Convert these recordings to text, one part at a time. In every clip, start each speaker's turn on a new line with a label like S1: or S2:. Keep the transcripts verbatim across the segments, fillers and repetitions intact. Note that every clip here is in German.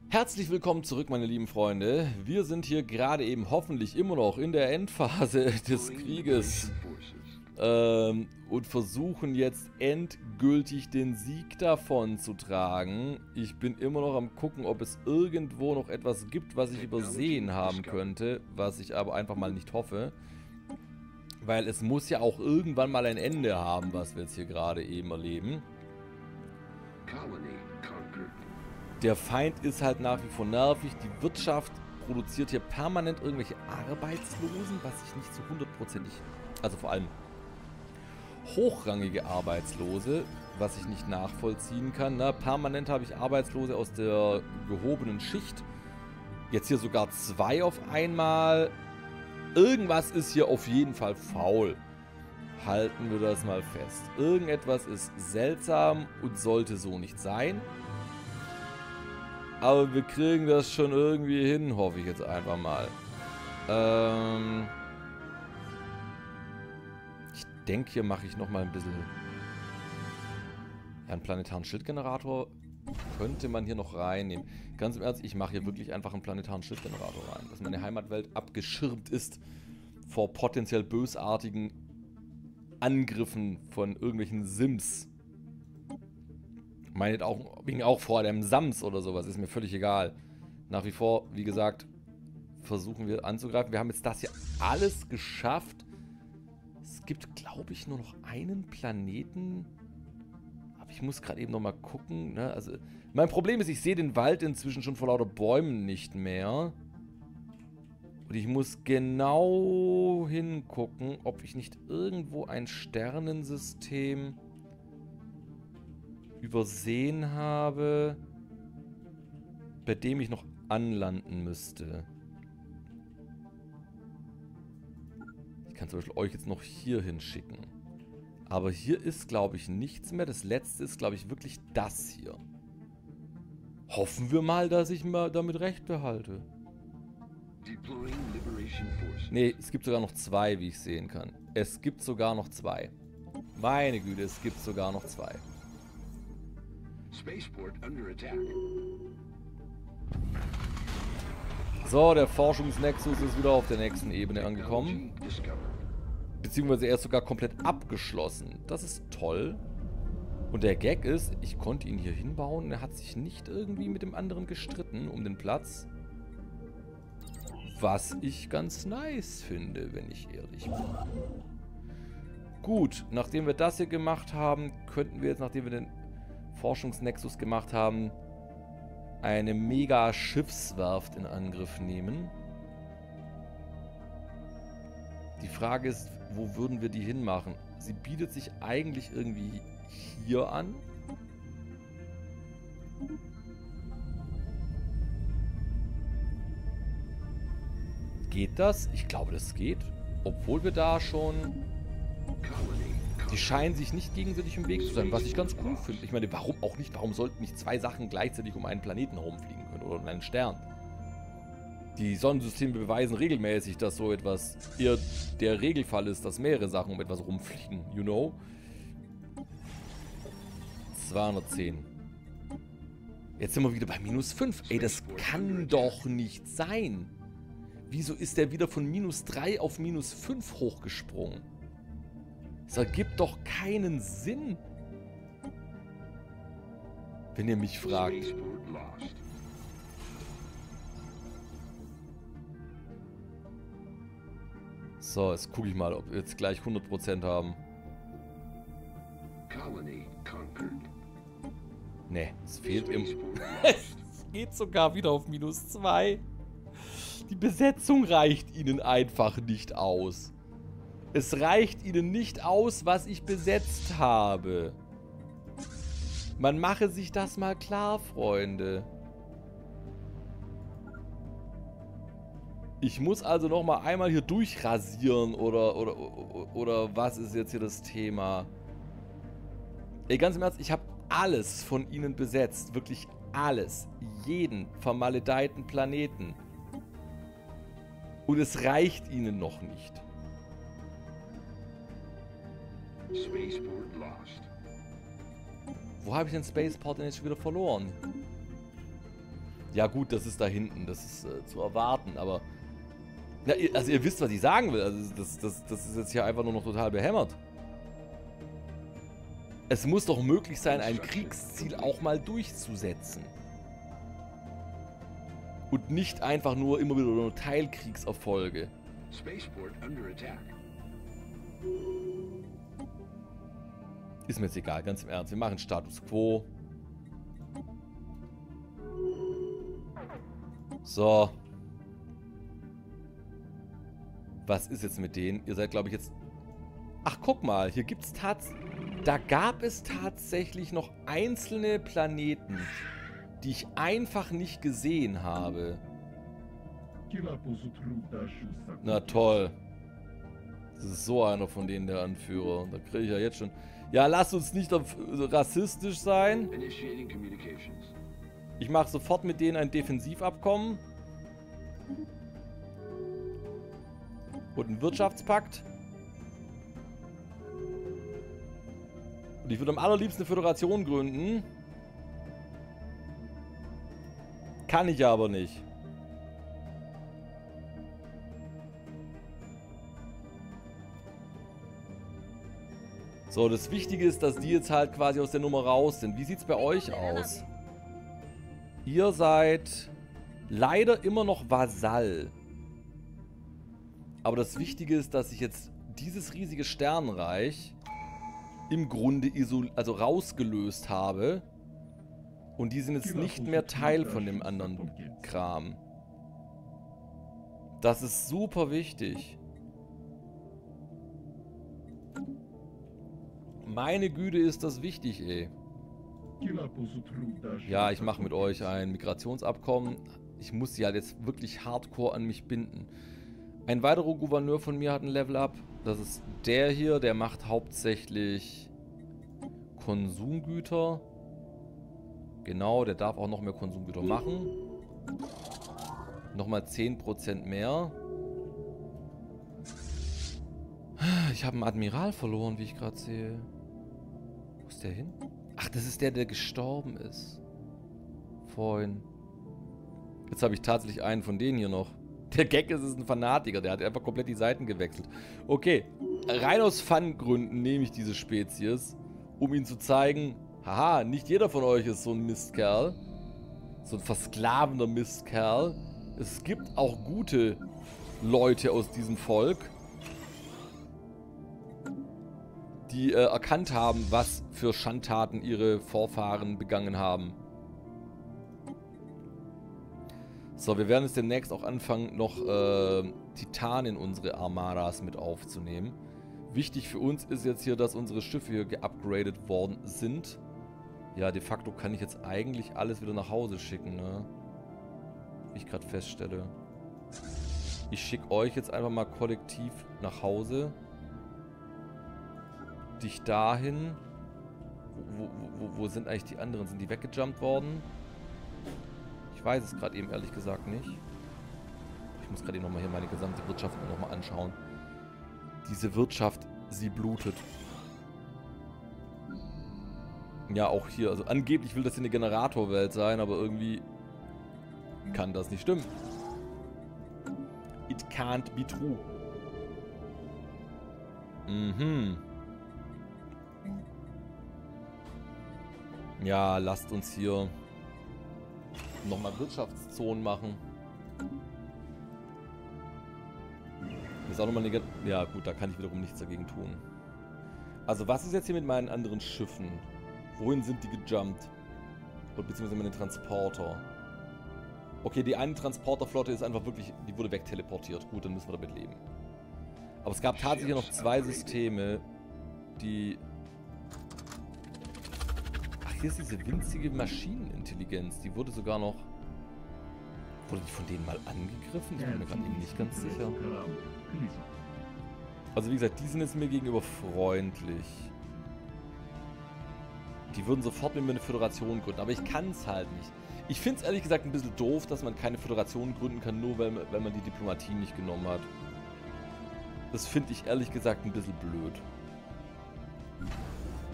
S1: Herzlich willkommen zurück, meine lieben Freunde. Wir sind hier gerade eben hoffentlich immer noch in der Endphase des Krieges ähm, und versuchen jetzt endgültig den Sieg davon zu tragen. Ich bin immer noch am gucken, ob es irgendwo noch etwas gibt, was ich übersehen haben könnte, was ich aber einfach mal nicht hoffe. Weil es muss ja auch irgendwann mal ein Ende haben, was wir jetzt hier gerade eben erleben. Der Feind ist halt nach wie vor nervig. Die Wirtschaft produziert hier permanent irgendwelche Arbeitslosen, was ich nicht so hundertprozentig... Also vor allem hochrangige Arbeitslose, was ich nicht nachvollziehen kann. Na, permanent habe ich Arbeitslose aus der gehobenen Schicht. Jetzt hier sogar zwei auf einmal. Irgendwas ist hier auf jeden Fall faul. Halten wir das mal fest. Irgendetwas ist seltsam und sollte so nicht sein. Aber wir kriegen das schon irgendwie hin, hoffe ich jetzt einfach mal. Ähm ich denke, hier mache ich nochmal ein bisschen... Ja, einen planetaren Schildgenerator könnte man hier noch reinnehmen. Ganz im Ernst, ich mache hier wirklich einfach einen planetaren Schildgenerator rein. Dass meine Heimatwelt abgeschirmt ist vor potenziell bösartigen Angriffen von irgendwelchen Sims. Meinetwegen auch vor dem Sams oder sowas, ist mir völlig egal. Nach wie vor, wie gesagt, versuchen wir anzugreifen. Wir haben jetzt das hier alles geschafft. Es gibt, glaube ich, nur noch einen Planeten. Aber ich muss gerade eben noch mal gucken. Ne? Also, mein Problem ist, ich sehe den Wald inzwischen schon vor lauter Bäumen nicht mehr. Und ich muss genau hingucken, ob ich nicht irgendwo ein Sternensystem übersehen habe, bei dem ich noch anlanden müsste. Ich kann zum Beispiel euch jetzt noch hier hinschicken. Aber hier ist, glaube ich, nichts mehr. Das letzte ist, glaube ich, wirklich das hier. Hoffen wir mal, dass ich mal damit recht behalte. Nee, es gibt sogar noch zwei, wie ich sehen kann. Es gibt sogar noch zwei. Meine Güte, es gibt sogar noch zwei. So, der Forschungsnexus ist wieder auf der nächsten Ebene angekommen. Beziehungsweise er ist sogar komplett abgeschlossen. Das ist toll. Und der Gag ist, ich konnte ihn hier hinbauen und er hat sich nicht irgendwie mit dem anderen gestritten um den Platz. Was ich ganz nice finde, wenn ich ehrlich bin. Gut, nachdem wir das hier gemacht haben, könnten wir jetzt, nachdem wir den Forschungsnexus gemacht haben, eine mega Schiffswerft in Angriff nehmen. Die Frage ist, wo würden wir die hinmachen? Sie bietet sich eigentlich irgendwie hier an. Geht das? Ich glaube, das geht. Obwohl wir da schon... Die scheinen sich nicht gegenseitig im Weg zu sein, was ich ganz cool finde. Ich meine, warum auch nicht? Warum sollten nicht zwei Sachen gleichzeitig um einen Planeten herumfliegen können oder um einen Stern? Die Sonnensysteme beweisen regelmäßig, dass so etwas eher der Regelfall ist, dass mehrere Sachen um etwas rumfliegen, you know? zweihundertzehn. Jetzt sind wir wieder bei minus fünf. Ey, das kann doch nicht sein. Wieso ist der wieder von minus drei auf minus fünf hochgesprungen? Das ergibt doch keinen Sinn. Wenn ihr mich fragt. So, jetzt gucke ich mal, ob wir jetzt gleich hundert Prozent haben. Ne, es fehlt im... Es geht sogar wieder auf minus zwei. Die Besetzung reicht ihnen einfach nicht aus. Es reicht ihnen nicht aus, was ich besetzt habe. Man mache sich das mal klar, Freunde. Ich muss also noch mal einmal hier durchrasieren oder, oder, oder, oder was ist jetzt hier das Thema? Ey, ganz im Ernst, ich habe alles von ihnen besetzt. Wirklich alles. Jeden vermaledeiten Planeten. Und es reicht ihnen noch nicht. Spaceport lost. Wo habe ich den Spaceport denn jetzt schon wieder verloren? Ja gut, das ist da hinten, das ist äh, zu erwarten, aber... Ja, ihr, also ihr wisst, was ich sagen will. Also das, das, das ist jetzt hier einfach nur noch total behämmert. Es muss doch möglich sein, ein Kriegsziel auch mal durchzusetzen. Und nicht einfach nur immer wieder nur Teilkriegserfolge. Ist mir jetzt egal, ganz im Ernst. Wir machen Status Quo. So. Was ist jetzt mit denen? Ihr seid, glaube ich, jetzt... Ach, guck mal. Hier gibt es tatsächlich... Da gab es tatsächlich noch einzelne Planeten, die ich einfach nicht gesehen habe. Na toll. Das ist so einer von denen, der Anführer. Da kriege ich ja jetzt schon... Ja, lass uns nicht rassistisch sein. Ich mache sofort mit denen ein Defensivabkommen. Und einen Wirtschaftspakt. Und ich würde am allerliebsten eine Föderation gründen. Kann ich aber nicht. So, das Wichtige ist, dass die jetzt halt quasi aus der Nummer raus sind. Wie sieht es bei euch aus? Ihr seid leider immer noch Vasall. Aber das Wichtige ist, dass ich jetzt dieses riesige Sternreich im Grunde isol also rausgelöst habe. Und die sind jetzt nicht mehr Teil von dem anderen Kram. Das ist super wichtig. Meine Güte, ist das wichtig, ey. Ja, ich mache mit euch ein Migrationsabkommen. Ich muss sie halt jetzt wirklich hardcore an mich binden. Ein weiterer Gouverneur von mir hat ein Level-Up. Das ist der hier, der macht hauptsächlich Konsumgüter. Genau, der darf auch noch mehr Konsumgüter machen. Nochmal zehn Prozent mehr. Ich habe einen Admiral verloren, wie ich gerade sehe. Wo ist der hin? Ach, das ist der, der gestorben ist. Vorhin. Jetzt habe ich tatsächlich einen von denen hier noch. Der Gag ist, ist ein Fanatiker. Der hat einfach komplett die Seiten gewechselt. Okay. Rein aus Fun-Gründen nehme ich diese Spezies, um ihnen zu zeigen, haha, nicht jeder von euch ist so ein Mistkerl. So ein versklavender Mistkerl. Es gibt auch gute Leute aus diesem Volk, die äh, erkannt haben, was für Schandtaten ihre Vorfahren begangen haben. So, wir werden jetzt demnächst auch anfangen, noch äh, Titanen in unsere Armadas mit aufzunehmen. Wichtig für uns ist jetzt hier, dass unsere Schiffe hier geupgradet worden sind. Ja, de facto kann ich jetzt eigentlich alles wieder nach Hause schicken, ne? Wie ich gerade feststelle. Ich schicke euch jetzt einfach mal kollektiv nach Hause. Dich dahin. Wo, wo, wo, wo sind eigentlich die anderen? Sind die weggejumpt worden? Ich weiß es gerade eben ehrlich gesagt nicht. Ich muss gerade eben nochmal hier meine gesamte Wirtschaft nochmal anschauen. Diese Wirtschaft, sie blutet. Ja, auch hier. Also angeblich will das hier eine Generatorwelt sein, aber irgendwie kann das nicht stimmen. It can't be true. Mhm. Ja, lasst uns hier nochmal Wirtschaftszonen machen. Das ist auch nochmal eine... Ja gut, da kann ich wiederum nichts dagegen tun. Also was ist jetzt hier mit meinen anderen Schiffen? Wohin sind die gejumpt? Oder beziehungsweise meine Transporter? Okay, die eine Transporterflotte ist einfach wirklich... Die wurde wegteleportiert. Gut, dann müssen wir damit leben. Aber es gab tatsächlich noch zwei Systeme, die... Hier ist diese winzige Maschinenintelligenz. Die wurde sogar noch... Wurde die von denen mal angegriffen? Ich bin mir gerade eben nicht ganz sicher. Also wie gesagt, die sind jetzt mir gegenüber freundlich. Die würden sofort mit mir eine Föderation gründen. Aber ich kann es halt nicht. Ich finde es ehrlich gesagt ein bisschen doof, dass man keine Föderation gründen kann, nur weil, weil man die Diplomatie nicht genommen hat. Das finde ich ehrlich gesagt ein bisschen blöd.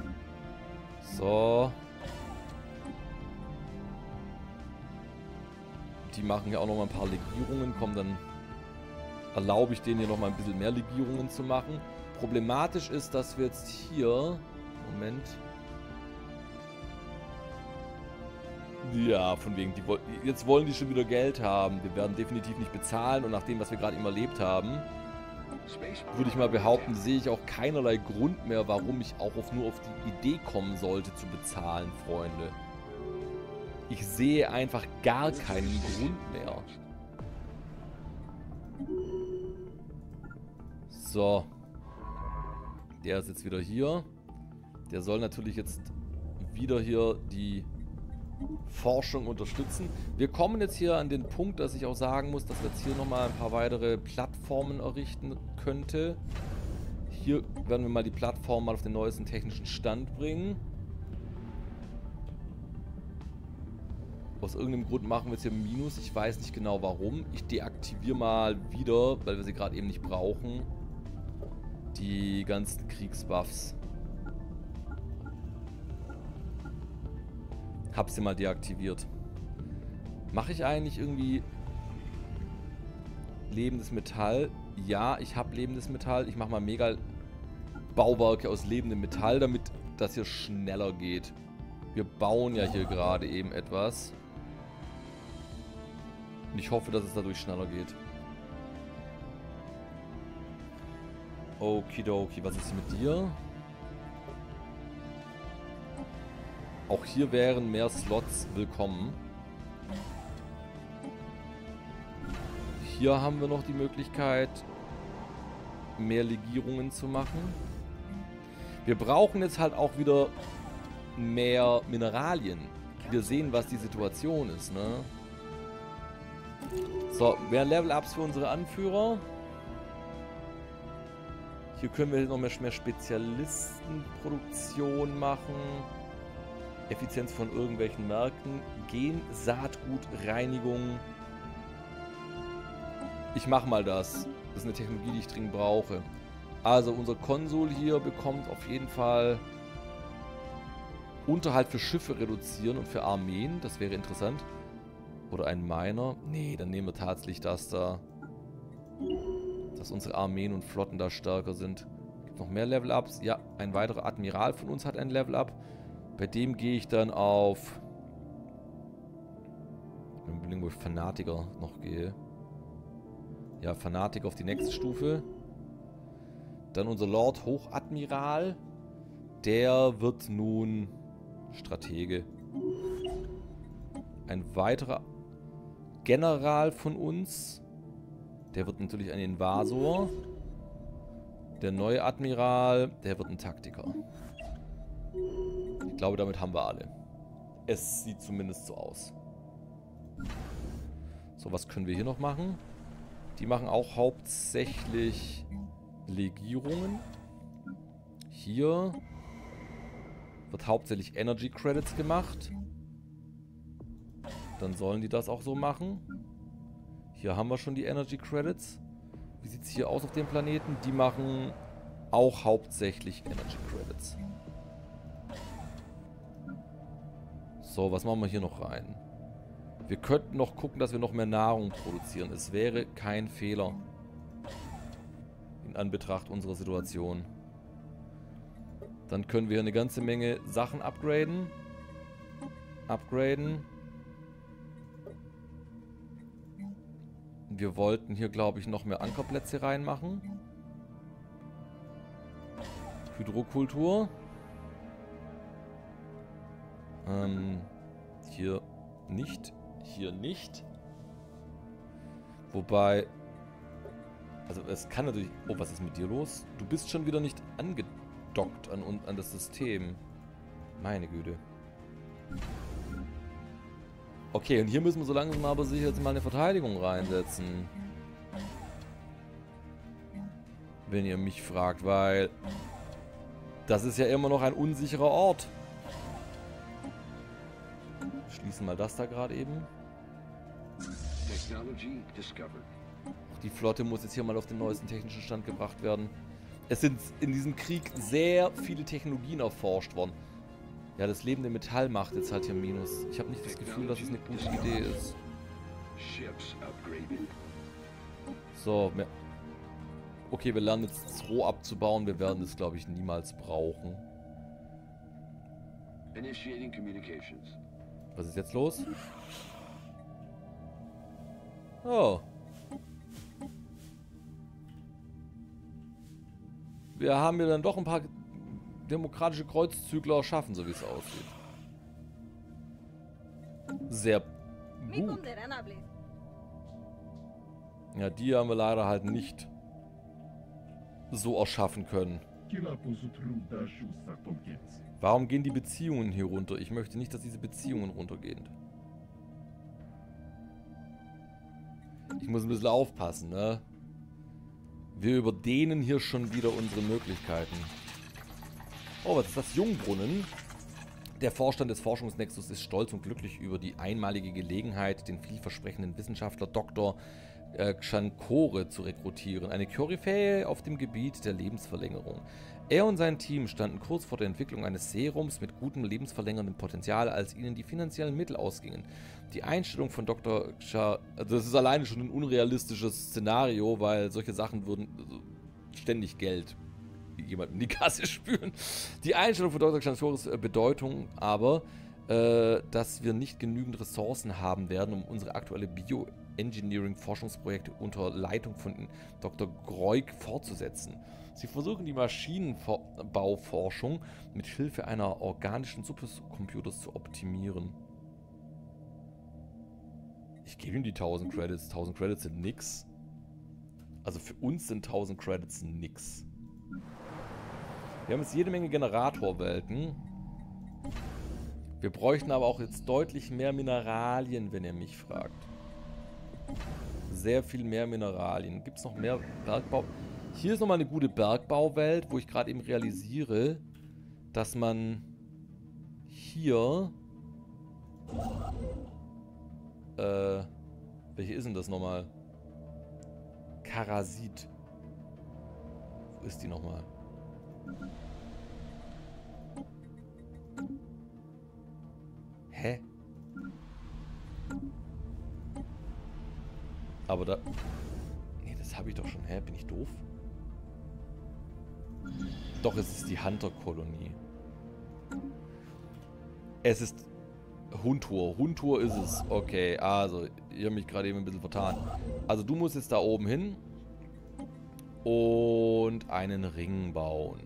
S1: So... Die machen ja auch noch mal ein paar Legierungen. Komm, dann erlaube ich denen hier noch mal ein bisschen mehr Legierungen zu machen. Problematisch ist, dass wir jetzt hier... Moment. Ja, von wegen, die, jetzt wollen die schon wieder Geld haben. Wir werden definitiv nicht bezahlen. Und nach dem, was wir gerade eben erlebt haben, würde ich mal behaupten, sehe ich auch keinerlei Grund mehr, warum ich auch auf, nur auf die Idee kommen sollte, zu bezahlen, Freunde. Ich sehe einfach gar keinen Grund mehr. So. Der ist jetzt wieder hier. Der soll natürlich jetzt wieder hier die Forschung unterstützen. Wir kommen jetzt hier an den Punkt, dass ich auch sagen muss, dass wir jetzt hier nochmal ein paar weitere Plattformen errichten könnte. Hier werden wir mal die Plattform mal auf den neuesten technischen Stand bringen. Aus irgendeinem Grund machen wir jetzt hier Minus. Ich weiß nicht genau warum. Ich deaktiviere mal wieder, weil wir sie gerade eben nicht brauchen, die ganzen Kriegsbuffs. Hab sie mal deaktiviert. Mache ich eigentlich irgendwie lebendes Metall? Ja, ich habe lebendes Metall. Ich mache mal mega Bauwerke aus lebendem Metall, damit das hier schneller geht. Wir bauen ja hier gerade eben etwas. Und ich hoffe, dass es dadurch schneller geht. Okidoki, was ist mit dir? Auch hier wären mehr Slots willkommen. Hier haben wir noch die Möglichkeit, mehr Legierungen zu machen. Wir brauchen jetzt halt auch wieder mehr Mineralien. Wir sehen, was die Situation ist, ne? So, mehr Level-Ups für unsere Anführer. Hier können wir noch mehr, mehr Spezialistenproduktion machen. Effizienz von irgendwelchen Märkten. Gen, Saatgut, Reinigung. Ich mache mal das. Das ist eine Technologie, die ich dringend brauche. Also unser Konsul hier bekommt auf jeden Fall Unterhalt für Schiffe reduzieren und für Armeen. Das wäre interessant. Oder ein Miner. Nee, dann nehmen wir tatsächlich das da. Dass unsere Armeen und Flotten da stärker sind. Gibt noch mehr Level-Ups. Ja, ein weiterer Admiral von uns hat ein Level-Up. Bei dem gehe ich dann auf... Ich bin überlegen, wo ich Fanatiker noch gehe. Ja, Fanatiker auf die nächste Stufe. Dann unser Lord Hochadmiral. Der wird nun Stratege. Ein weiterer General von uns. Der wird natürlich ein Invasor. Der neue Admiral, der wird ein Taktiker. Ich glaube, damit haben wir alle. Es sieht zumindest so aus. So, was können wir hier noch machen? Die machen auch hauptsächlich Legierungen. Hier wird hauptsächlich Energy Credits gemacht. Dann sollen die das auch so machen. Hier haben wir schon die Energy Credits. Wie sieht es hier aus auf dem Planeten? Die machen auch hauptsächlich Energy Credits. So, was machen wir hier noch rein? Wir könnten noch gucken, dass wir noch mehr Nahrung produzieren. Es wäre kein Fehler. In Anbetracht unserer Situation. Dann können wir eine ganze Menge Sachen upgraden. Upgraden. Wir wollten hier, glaube ich, noch mehr Ankerplätze reinmachen. Hydrokultur. Ähm, hier nicht. Hier nicht. Wobei... Also es kann natürlich... Oh, was ist mit dir los? Du bist schon wieder nicht angedockt an, an das System. Meine Güte. Okay, und hier müssen wir so langsam aber sicher jetzt mal eine Verteidigung reinsetzen. Wenn ihr mich fragt, weil... Das ist ja immer noch ein unsicherer Ort. Schließen mal das da gerade eben. Auch die Flotte muss jetzt hier mal auf den neuesten technischen Stand gebracht werden. Es sind in diesem Krieg sehr viele Technologien erforscht worden. Ja, das lebende Metall macht jetzt halt hier Minus. Ich habe nicht das Gefühl, dass es eine gute Idee ist. So, mehr. Okay, wir lernen jetzt das Roh abzubauen. Wir werden das, glaube ich, niemals brauchen. Was ist jetzt los? Oh. Wir haben ja dann doch ein paar demokratische Kreuzzügler erschaffen, so wie es aussieht. Sehr gut. Ja, die haben wir leider halt nicht so erschaffen können. Warum gehen die Beziehungen hier runter? Ich möchte nicht, dass diese Beziehungen runtergehen. Ich muss ein bisschen aufpassen, ne? Wir überdehnen hier schon wieder unsere Möglichkeiten. Oh, was ist das? Jungbrunnen. Der Vorstand des Forschungsnexus ist stolz und glücklich über die einmalige Gelegenheit, den vielversprechenden Wissenschaftler Doktor äh, Kshankore zu rekrutieren. Eine Koryphäe auf dem Gebiet der Lebensverlängerung. Er und sein Team standen kurz vor der Entwicklung eines Serums mit gutem lebensverlängerndem Potenzial, als ihnen die finanziellen Mittel ausgingen. Die Einstellung von Doktor Ksha... Also das ist alleine schon ein unrealistisches Szenario, weil solche Sachen würden also ständig Geld jemand in die Kasse spüren. Die Einstellung von Doktor Kshankores Bedeutung aber, äh, dass wir nicht genügend Ressourcen haben werden, um unsere aktuelle Bioengineering-Forschungsprojekte unter Leitung von Doktor Groig fortzusetzen. Sie versuchen die Maschinenbauforschung mit Hilfe einer organischen Supercomputers zu optimieren. Ich gebe ihm die tausend Credits. tausend Credits sind nix. Also für uns sind tausend Credits nix. Wir haben jetzt jede Menge Generatorwelten. Wir bräuchten aber auch jetzt deutlich mehr Mineralien, wenn ihr mich fragt. Sehr viel mehr Mineralien. Gibt es noch mehr Bergbau? Hier ist nochmal eine gute Bergbauwelt, wo ich gerade eben realisiere, dass man hier... Äh, welche ist denn das nochmal? Karasit. Wo ist die nochmal? Hä? Aber da... Nee, das habe ich doch schon. Hä? Bin ich doof? Doch, es ist die Hunter-Kolonie. Es ist... Huntur. Huntur ist es. Okay, also, ich habe mich gerade eben ein bisschen vertan. Also, du musst jetzt da oben hin und einen Ring bauen.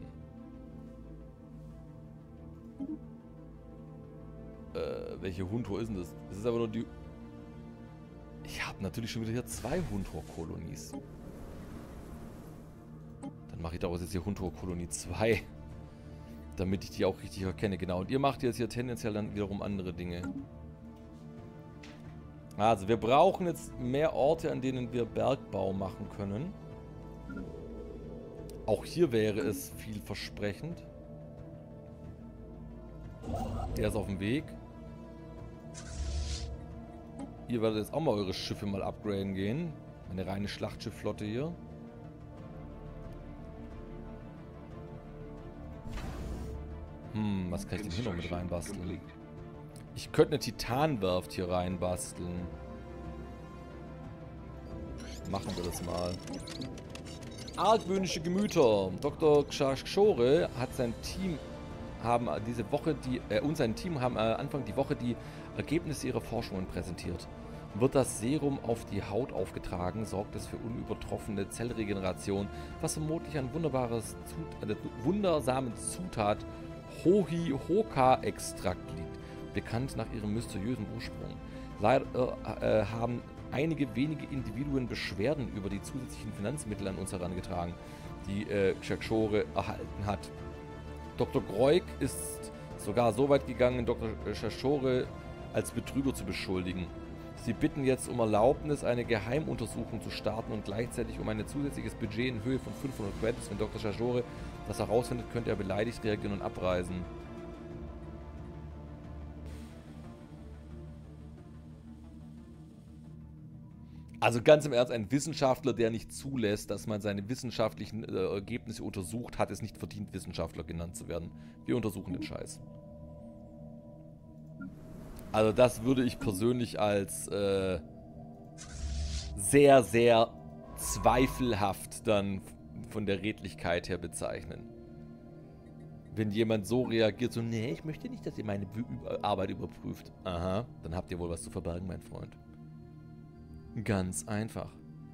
S1: Äh, welche Huntur ist denn das? Das ist aber nur die... Ich habe natürlich schon wieder hier zwei Huntur-Kolonies. Dann mache ich daraus jetzt hier Huntur-Kolonie zwei. Damit ich die auch richtig erkenne, genau. Und ihr macht jetzt hier tendenziell dann wiederum andere Dinge. Also, wir brauchen jetzt mehr Orte, an denen wir Bergbau machen können. Auch hier wäre es vielversprechend. Der ist auf dem Weg. Ihr werdet jetzt auch mal eure Schiffe mal upgraden gehen. Eine reine Schlachtschiffflotte hier. Hm, was kann ich denn hier noch mit reinbasteln? Ich könnte eine Titanwerft hier reinbasteln. Machen wir das mal. Argwöhnische Gemüter. Doktor Kshankore hat sein Team haben diese Woche die äh, und sein Team haben äh, Anfang die Woche die Ergebnisse ihrer Forschungen präsentiert. Wird das Serum auf die Haut aufgetragen, sorgt es für unübertroffene Zellregeneration, was vermutlich an wunderbares Zut äh, wundersamen Zutat Hohi-Hoka-Extrakt liegt, bekannt nach ihrem mysteriösen Ursprung. Leider äh, haben einige wenige Individuen Beschwerden über die zusätzlichen Finanzmittel an uns herangetragen, die äh, Kshankore erhalten hat. Doktor Groig ist sogar so weit gegangen, Doktor Kshankore als Betrüger zu beschuldigen. Sie bitten jetzt um Erlaubnis, eine Geheimuntersuchung zu starten und gleichzeitig um ein zusätzliches Budget in Höhe von fünfhundert Credits. Wenn Doktor Kshankore das herausfindet, könnte er beleidigt reagieren und abreisen. Also ganz im Ernst, ein Wissenschaftler, der nicht zulässt, dass man seine wissenschaftlichen äh, Ergebnisse untersucht, hat es nicht verdient, Wissenschaftler genannt zu werden. Wir untersuchen den Scheiß. Also das würde ich persönlich als äh, sehr, sehr zweifelhaft dann von der Redlichkeit her bezeichnen. Wenn jemand so reagiert, so, nee, ich möchte nicht, dass ihr meine Arbeit überprüft. Aha, dann habt ihr wohl was zu verbergen, mein Freund. Ganz einfach.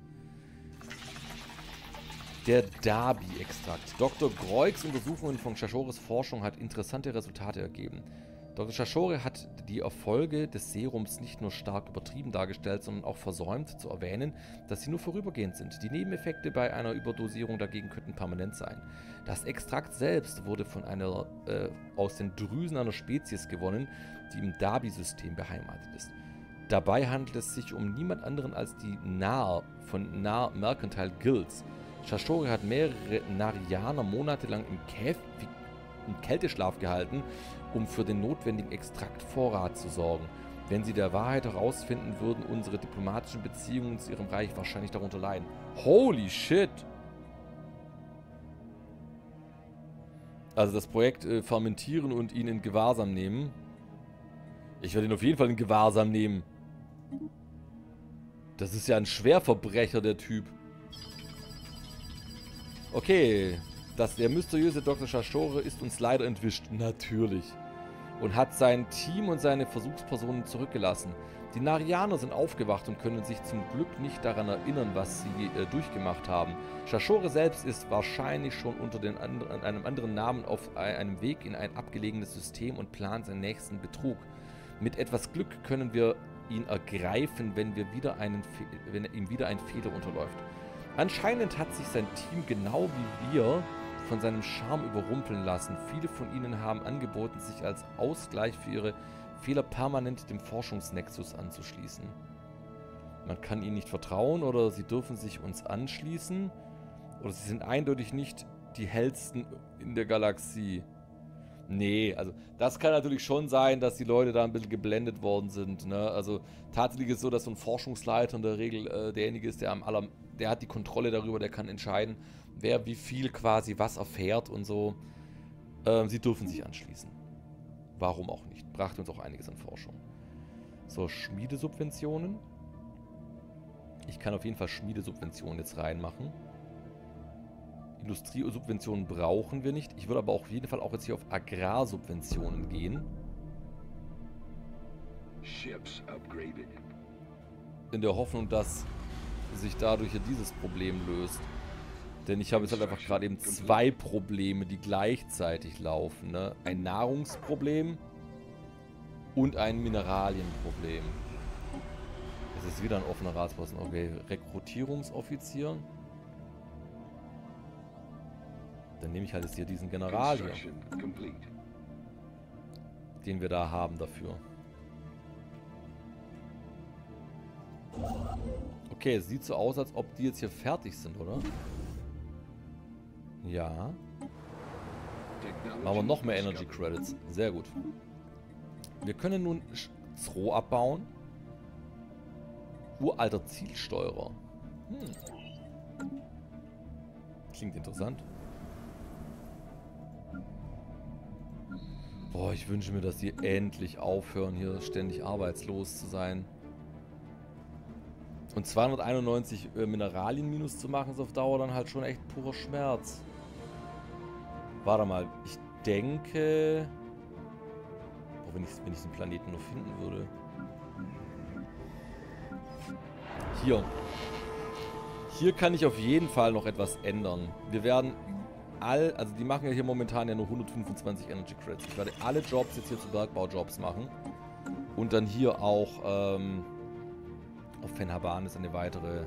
S1: Der Darby-Extrakt. Doktor Groigs Untersuchungen von Shashores Forschung hat interessante Resultate ergeben. Doktor Shashore hat die Erfolge des Serums nicht nur stark übertrieben dargestellt, sondern auch versäumt zu erwähnen, dass sie nur vorübergehend sind. Die Nebeneffekte bei einer Überdosierung dagegen könnten permanent sein. Das Extrakt selbst wurde von einer, äh, aus den Drüsen einer Spezies gewonnen, die im Darby-System beheimatet ist. Dabei handelt es sich um niemand anderen als die Nar von Nar Mercantile Guilds. Shashore hat mehrere Narianer monatelang im, Käf im Kälteschlaf gehalten, um für den notwendigen Extraktvorrat zu sorgen. Wenn sie der Wahrheit herausfinden, würden unsere diplomatischen Beziehungen zu ihrem Reich wahrscheinlich darunter leiden. Holy shit! Also das Projekt äh, fermentieren und ihn in Gewahrsam nehmen. Ich werde ihn auf jeden Fall in Gewahrsam nehmen. Das ist ja ein Schwerverbrecher, der Typ. Okay, das, der mysteriöse Doktor Shashore ist uns leider entwischt. Natürlich. Und hat sein Team und seine Versuchspersonen zurückgelassen. Die Narianer sind aufgewacht und können sich zum Glück nicht daran erinnern, was sie äh, durchgemacht haben. Shashore selbst ist wahrscheinlich schon unter den and einem anderen Namen auf einem Weg in ein abgelegenes System und plant seinen nächsten Betrug. Mit etwas Glück können wir ihn ergreifen, wenn, wir wieder einen wenn ihm wieder ein Fehler unterläuft. Anscheinend hat sich sein Team genau wie wir von seinem Charme überrumpeln lassen. Viele von ihnen haben angeboten, sich als Ausgleich für ihre Fehler permanent dem Forschungsnexus anzuschließen. Man kann ihnen nicht vertrauen oder sie dürfen sich uns anschließen oder sie sind eindeutig nicht die hellsten in der Galaxie. Nee, also das kann natürlich schon sein, dass die Leute da ein bisschen geblendet worden sind. Ne? Also tatsächlich ist es so, dass so ein Forschungsleiter in der Regel äh, derjenige ist, der am aller, der hat die Kontrolle darüber, der kann entscheiden, wer wie viel quasi was erfährt und so. Ähm, sie dürfen sich anschließen. Warum auch nicht? Brachte uns auch einiges an Forschung. So, Schmiedesubventionen. Ich kann auf jeden Fall Schmiedesubventionen jetzt reinmachen. Industriesubventionen brauchen wir nicht. Ich würde aber auch auf jeden Fall auch jetzt hier auf Agrarsubventionen gehen. In der Hoffnung, dass sich dadurch ja dieses Problem löst. Denn ich habe jetzt halt einfach gerade eben zwei Probleme, die gleichzeitig laufen. Ne? Ein Nahrungsproblem und ein Mineralienproblem. Das ist wieder ein offener Ratsposten. Okay, Rekrutierungsoffizier. Dann nehme ich halt jetzt hier diesen General hier, den wir da haben dafür. Okay, es sieht so aus, als ob die jetzt hier fertig sind, oder? Ja. Machen wir noch mehr Energy Credits. Sehr gut. Wir können nun Zro abbauen. Uralter Zielsteuerer. Hm. Klingt interessant. Boah, ich wünsche mir, dass die endlich aufhören, hier ständig arbeitslos zu sein. Und zweihunderteinundneunzig äh, Mineralien minus zu machen, ist auf Dauer dann halt schon echt purer Schmerz. Warte mal, ich denke... Boah, wenn ich, wenn ich den Planeten nur finden würde. Hier. Hier kann ich auf jeden Fall noch etwas ändern. Wir werden... All, also die machen ja hier momentan ja nur hundertfünfundzwanzig Energy Credits. Ich werde alle Jobs jetzt hier zu Bergbaujobs machen. Und dann hier auch ähm, auf Fenhabanis eine weitere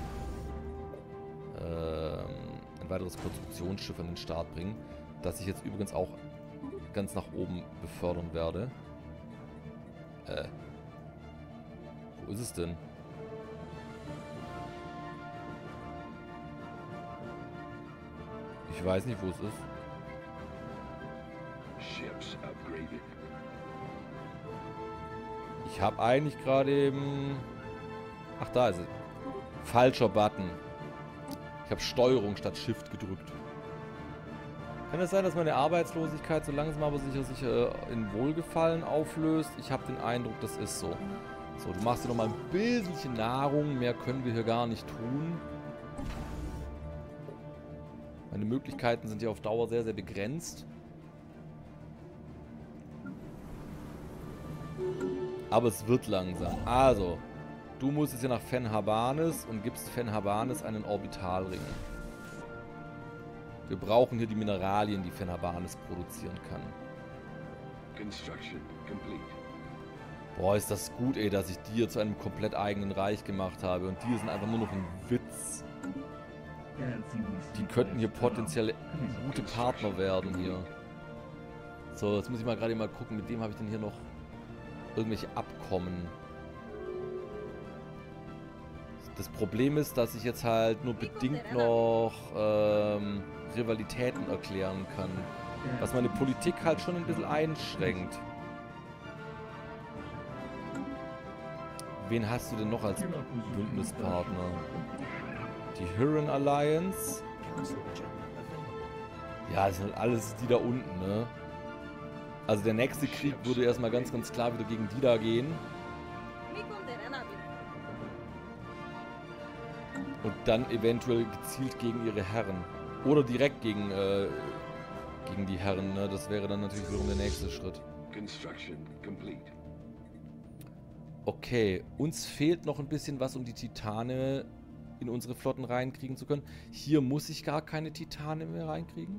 S1: ähm, ein weiteres Konstruktionsschiff an den Start bringen. Das ich jetzt übrigens auch ganz nach oben befördern werde. Äh. Wo ist es denn? Ich weiß nicht, wo es ist. Ich habe eigentlich gerade eben... Ach, da ist es. Falscher Button. Ich habe Steuerung statt Shift gedrückt. Kann es sein, dass meine Arbeitslosigkeit so langsam aber sicher sich äh, in Wohlgefallen auflöst? Ich habe den Eindruck, das ist so. So, du machst dir noch mal ein bisschen Nahrung. Mehr können wir hier gar nicht tun. Meine Möglichkeiten sind hier auf Dauer sehr, sehr begrenzt. Aber es wird langsam. Also, du musst jetzt hier nach Fenhabanes und gibst Fenhabanes einen Orbitalring. Wir brauchen hier die Mineralien, die Fenhabanes produzieren kann.
S2: Construction complete.
S1: Boah, ist das gut, ey, dass ich die hier zu einem komplett eigenen Reich gemacht habe. Und die sind einfach nur noch ein Witz. Die könnten hier potenziell gute Partner werden hier. So, jetzt muss ich mal gerade mal gucken, mit wem habe ich denn hier noch irgendwelche Abkommen. Das Problem ist, dass ich jetzt halt nur bedingt noch ähm, Rivalitäten erklären kann. Was meine Politik halt schon ein bisschen einschränkt. Wen hast du denn noch als Bündnispartner? Die Huron Alliance. Ja, das sind halt alles die da unten, ne? Also der nächste Krieg würde erstmal ganz, ganz klar wieder gegen die da gehen. Und dann eventuell gezielt gegen ihre Herren. Oder direkt gegen, äh, gegen die Herren, ne? Das wäre dann natürlich wiederum der nächste Schritt.
S2: Construction complete.
S1: Okay, uns fehlt noch ein bisschen was, um die Titane in unsere Flotten reinkriegen zu können. Hier muss ich gar keine Titane mehr reinkriegen.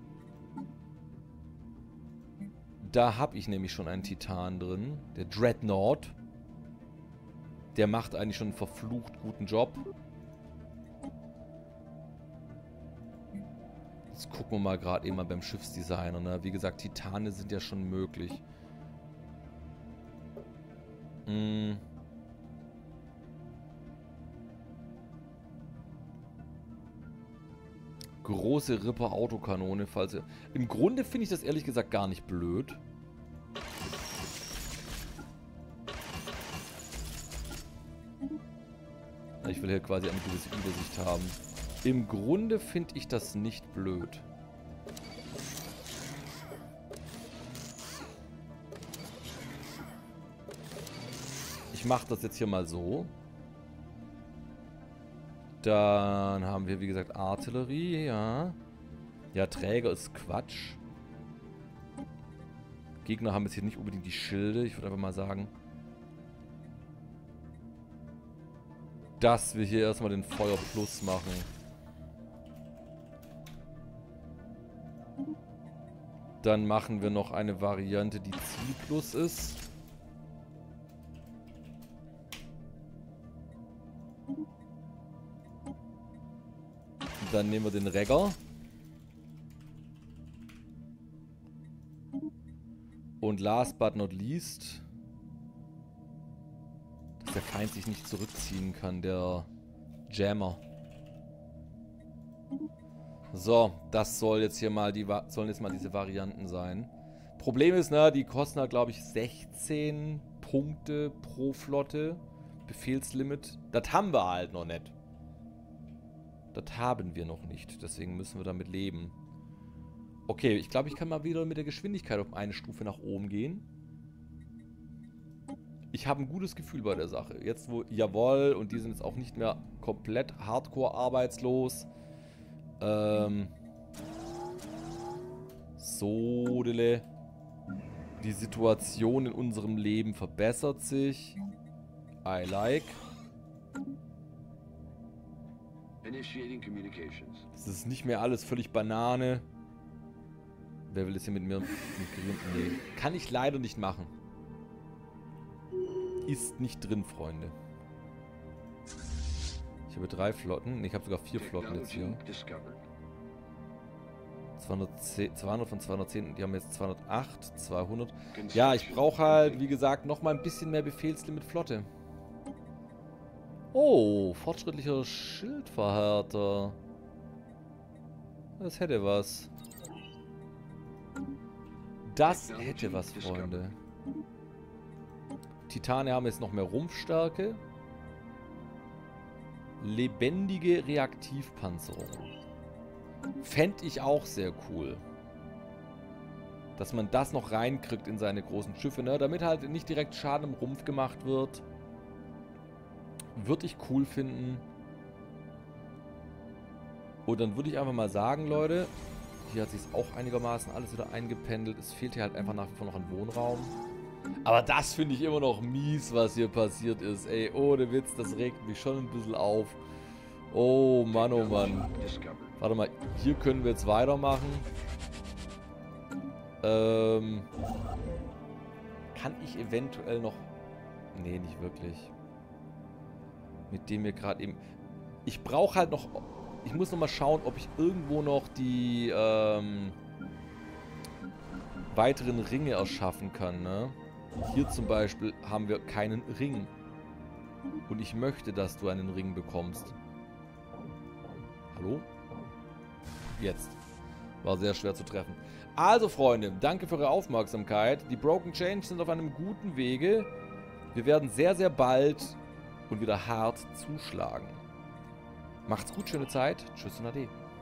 S1: Da habe ich nämlich schon einen Titan drin. Der Dreadnought. Der macht eigentlich schon einen verflucht guten Job. Jetzt gucken wir mal gerade eben mal beim Schiffsdesigner. Ne? Wie gesagt, Titane sind ja schon möglich. Hm. Große Ripper-Autokanone, falls ihr... Im Grunde finde ich das ehrlich gesagt gar nicht blöd. Ich will hier quasi eine gewisse Übersicht haben. Im Grunde finde ich das nicht blöd. Ich mache das jetzt hier mal so. Dann haben wir, wie gesagt, Artillerie, ja. Ja, Träger ist Quatsch. Gegner haben jetzt hier nicht unbedingt die Schilde. Ich würde einfach mal sagen, dass wir hier erstmal den Feuer Plus machen. Dann machen wir noch eine Variante, die Ziel Plus ist. Dann nehmen wir den Regger. Und last but not least, dass der Feind sich nicht zurückziehen kann, der Jammer. So, das soll jetzt hier mal die sollen jetzt mal diese Varianten sein. Problem ist, ne, die kosten halt, glaube ich, sechzehn Punkte pro Flotte. Befehlslimit. Das haben wir halt noch nicht. Das haben wir noch nicht. Deswegen müssen wir damit leben. Okay, ich glaube, ich kann mal wieder mit der Geschwindigkeit auf eine Stufe nach oben gehen. Ich habe ein gutes Gefühl bei der Sache. Jetzt wo, jawohl, und die sind jetzt auch nicht mehr komplett hardcore arbeitslos. Ähm. So, dele. Die Situation in unserem Leben verbessert sich. I like.
S2: Initiating communications.
S1: Das ist nicht mehr alles völlig Banane. Wer will das hier mit mir migrieren? Nee. Kann ich leider nicht machen. Ist nicht drin, Freunde. Ich habe drei Flotten. Nee, ich habe sogar vier Flotten jetzt hier. zweihundertzehn, zweihundert von zweihundertzehn. Die haben jetzt zweihundertacht, zweihundert. Ja, ich brauche halt, wie gesagt, nochmal ein bisschen mehr Befehlslimit Flotte. Oh, fortschrittlicher Schildverhärter. Das hätte was. Das hätte was, Freunde. Titane haben jetzt noch mehr Rumpfstärke. Lebendige Reaktivpanzerung. Fände ich auch sehr cool. Dass man das noch reinkriegt in seine großen Schiffe, ne? Damit halt nicht direkt Schaden im Rumpf gemacht wird. Würde ich cool finden. Und dann würde ich einfach mal sagen, Leute, hier hat sich auch einigermaßen alles wieder eingependelt. Es fehlt hier halt einfach nach wie vor noch ein Wohnraum. Aber das finde ich immer noch mies, was hier passiert ist. Ey, ohne Witz, das regt mich schon ein bisschen auf. Oh Mann, oh Mann. Warte mal, hier können wir jetzt weitermachen. Ähm, kann ich eventuell noch... Nee, nicht wirklich. Mit dem wir gerade eben... Ich brauche halt noch... Ich muss noch mal schauen, ob ich irgendwo noch die ähm, weiteren Ringe erschaffen kann, ne? Hier zum Beispiel haben wir keinen Ring. Und ich möchte, dass du einen Ring bekommst. Hallo? Jetzt. War sehr schwer zu treffen. Also, Freunde, danke für eure Aufmerksamkeit. Die Broken Chains sind auf einem guten Wege. Wir werden sehr, sehr bald und wieder hart zuschlagen. Macht's gut, schöne Zeit. Tschüss und Ade.